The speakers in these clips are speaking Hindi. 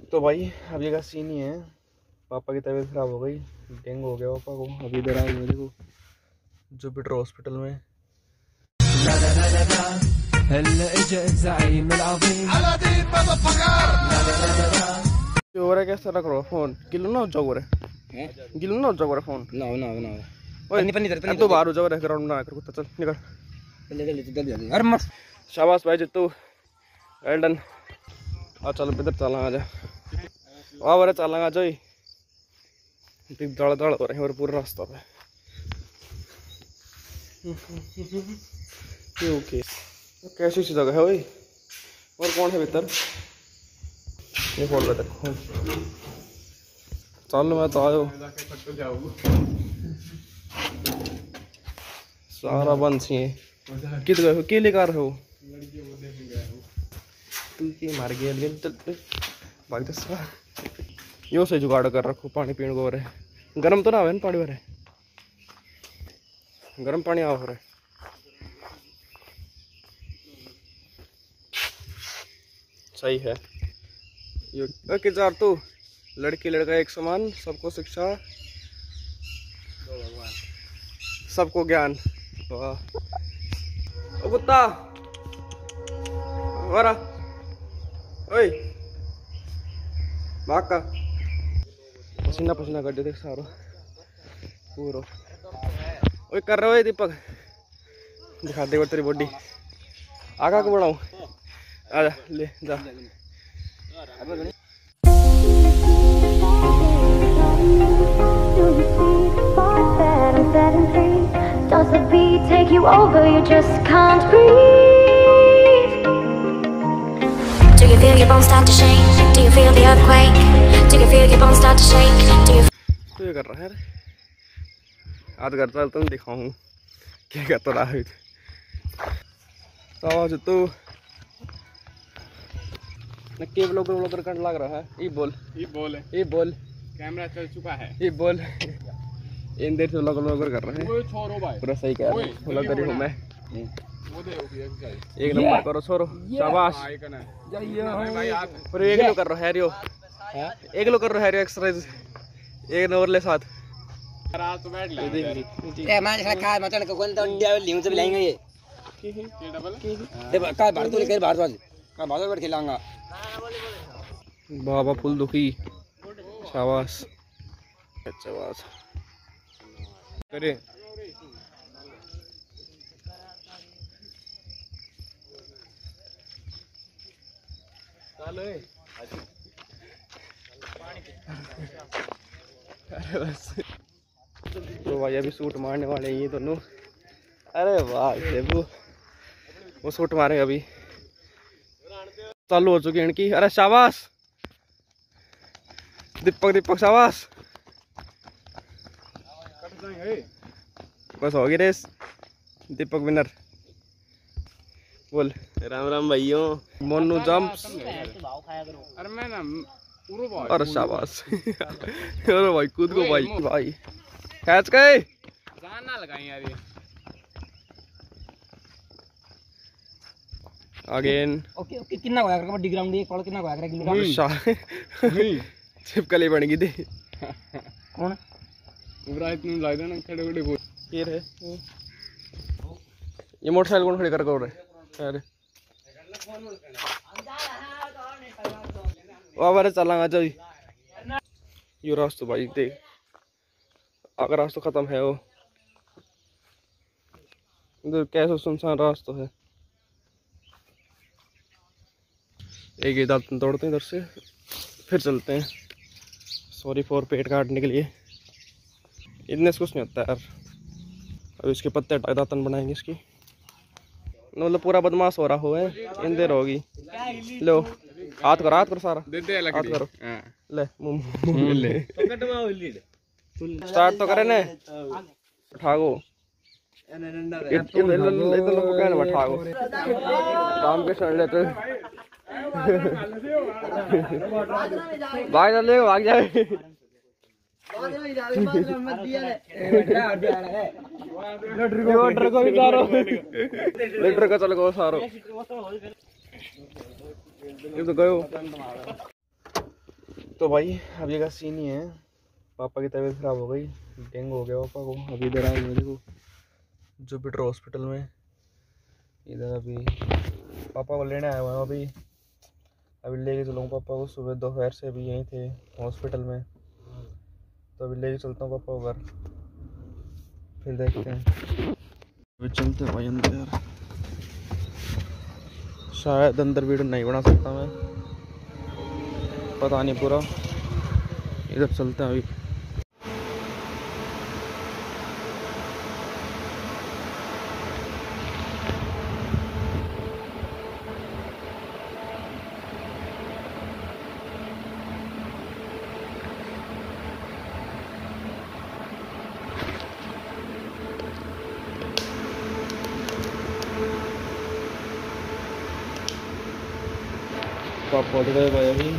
तो भाई अब ये का सीन ही है, पापा की तबीयत खराब हो गई, डेंगू हो गया पापा को। अभी इधर आए मेरे को जुपिटर हॉस्पिटल में। हो रहा है कैसा रख रहा फोन, गिलो ना हो जाओ रे, गिलो ना हो जाओ रे फोन। ना ना ना ओए पन्नी तो बाहर हो जाओ रे, ग्राउंड में आकर कुत्ता चल निकल। अरे मत शाबाश भाई जितू, वेल डन। आ चल इधर चला आ जा, आ बारे चला आ जाओ। दड़ दड़ हो रहे हैं और पूरा रास्ता पे। ओके कैसी सी जगह है भाई, और कौन है भीतर? ये खोल रहे देखो, चल मैं तो आयो। सारा बंद सी है, कित गए हो, के लेकर हो तू के मार गया चल भाग दस। यो से जुगाड़ कर रखो, पानी पीने को हो रहा है। गर्म तो ना हो पानी हो रहा है, गर्म पानी आ हो रहा है। सही है ये कि जार तू लड़की लड़का एक समान, सबको शिक्षा सबको ज्ञान। वाह ओ कुत्ता वारा ओए भाग का पसीना पसीना कर दे देख सारो पूरा। ओए कर रहा है दीपक, दिखा दे तेरी बॉडी आगा को बढ़ाऊं, आजा ले जा। Does the beat take you over? You just can't breathe. Do you feel your bones start to shake? Do you feel the earthquake? Do you feel your bones start to shake? Do you? तो ये कर रहा है, आज करता है तुम दिखाऊं क्या करता रहा है। तो तो नक्की ब्लॉगर करने लग रहा है। ये बोल है, ये बोल कैमरा चल चुका है, ये बोल इन देर से व्लॉगर कर रहे हैं। छोरो भाई पूरा सही कह रहे हैं, व्लॉगर हूं मैं। एक नंबर करो छोरो, शाबाश। और एक लो कर रहा है रियो, एक लो कर रहा है रियो एक्सरसाइज एक नंबर ले साथ। रात बैठ ले ए मान खा मचन को कोन तो लिंग से लाएंगे ये के डबल दे का बाहर तो लेकर बाहर का बाहर बैठ खेलांगा। बाबा फुल दुखी, शाबाश अच्छा बात करे। तो भाई अभी सूट मारने वाले ये दोनों। अरे वाह देबू वो सूट मारे अभी चालू हो चुकी है इनकी। अरे शाबाश दीपक शाबाश, बस होगी रेस, दीपक विनर। बोल राम राम भाइयों। मोनू जंप्स, अरे मैं ना अरे शाबाश अरे भाई कूद को भाई कैच गए ना लगाई यार ये अगेन। ओके कितना होया कबड्डी ग्राउंड ये कॉल कितना होया किलो छिपकली बन गई थी। कौन उबरात नु लाइदा ना खड़े खड़े बोल ये रे ये मोटरसाइकिल कौन खड़ी कर रहे। अरे ओ बारे चलांगा जाई यो रास्ता भाई देख, अगर रास्ता खत्म है वो इधर कैसा सुनसान रास्ता है। एक ही दांत तोड़ते हैं इधर से फिर चलते हैं। सॉरी फॉर पेट काटने के लिए, इतने से कुछ नहीं होता यार। अब इसके पत्ते हटा दातन बनाएंगे इसकी, मतलब पूरा बदमाश हो रहा हो है इन देर होगी। लो हाथ करो सारा हाथ करो ले मुंह ले स्टार्ट तो करे ने ठागो ठागो काम के सड़ लेते भाग ले भाग जाए। लीटर को भी सारो लीटर का चल गो सारो ये तो गयो। तो भाई अभी का सीन ही है, पापा की तबीयत ख़राब हो गई, डेंगू हो गया पापा को। अभी इधर आए मेरे को जुपिटर हॉस्पिटल में, इधर अभी पापा को लेने आया हुआ हूँ। अभी लेके चलूँगा पापा को, सुबह दोपहर से अभी यहीं थे हॉस्पिटल में, तो अभी लेके चलता हूँ पापा को घर, फिर देखते हैं। अभी चलते हैं भाई अंदर यार, शायद अंदर वीडियो नहीं बना सकता मैं, पता नहीं पूरा। इधर चलते हैं अभी। पापा उठ गए भाई, अभी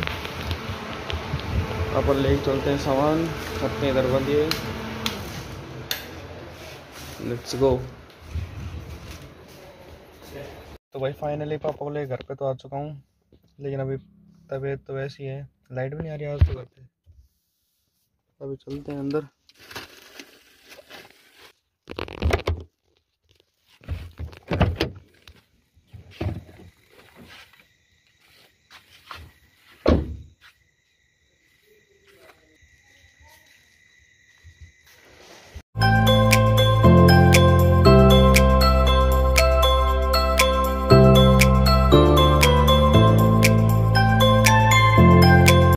अपन लेके चलते हैं सामान अपने इधर बंदिए। Let's go. तो भाई फाइनली पापा को ले घर पे तो आ चुका हूँ, लेकिन अभी तबीयत तो वैसी है, लाइट भी नहीं आ रही आज तो घर पे। अभी चलते हैं अंदर।